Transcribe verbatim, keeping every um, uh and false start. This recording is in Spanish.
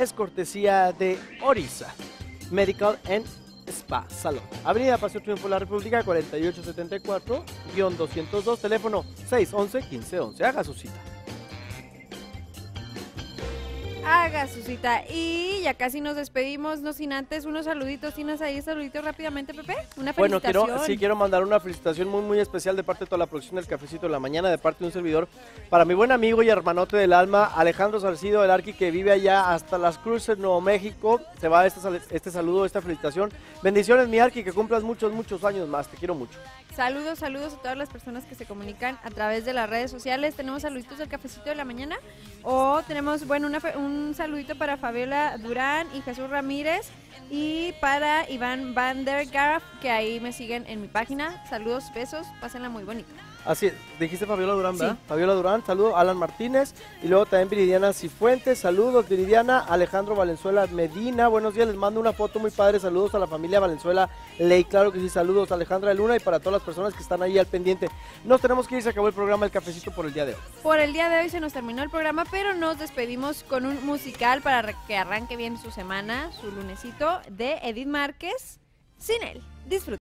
es cortesía de Orisa Medical and Spa Salón. Avenida Paseo Triunfo de la República, cuarenta y ocho setenta y cuatro doscientos dos, teléfono seis once, quince once. Haga su cita. Haga su cita. Y ya casi nos despedimos, no sin antes unos saluditos. ¿Tienes ahí saluditos rápidamente, Pepe? Una Bueno, felicitación. quiero, sí, quiero mandar una felicitación muy, muy especial de parte de toda la producción del Cafecito de la Mañana, de parte de un servidor, para mi buen amigo y hermanote del alma, Alejandro Salcido del Arqui, que vive allá hasta Las Cruces, Nuevo México. Se va este, este saludo, esta felicitación. Bendiciones, mi Arqui, que cumplas muchos, muchos años más. Te quiero mucho. Saludos, saludos a todas las personas que se comunican a través de las redes sociales. Tenemos saluditos del Cafecito de la Mañana. O tenemos, bueno, una, un saludito para Fabiola Durán y Jesús Ramírez. Y para Iván Van der Graaf, que ahí me siguen en mi página. Saludos, besos, pásenla muy bonito. Así es, dijiste Fabiola Durán, ¿verdad? Sí. Fabiola Durán, saludos, Alan Martínez, y luego también Viridiana Cifuentes, saludos Viridiana, Alejandro Valenzuela Medina, buenos días, les mando una foto muy padre, saludos a la familia Valenzuela Ley, claro que sí, saludos a Alejandra Luna y para todas las personas que están ahí al pendiente. Nos tenemos que ir, se acabó el programa El Cafecito por el día de hoy. Por el día de hoy se nos terminó el programa, pero nos despedimos con un musical para que arranque bien su semana, su lunesito, de Edith Márquez, Sin él. Disfruten.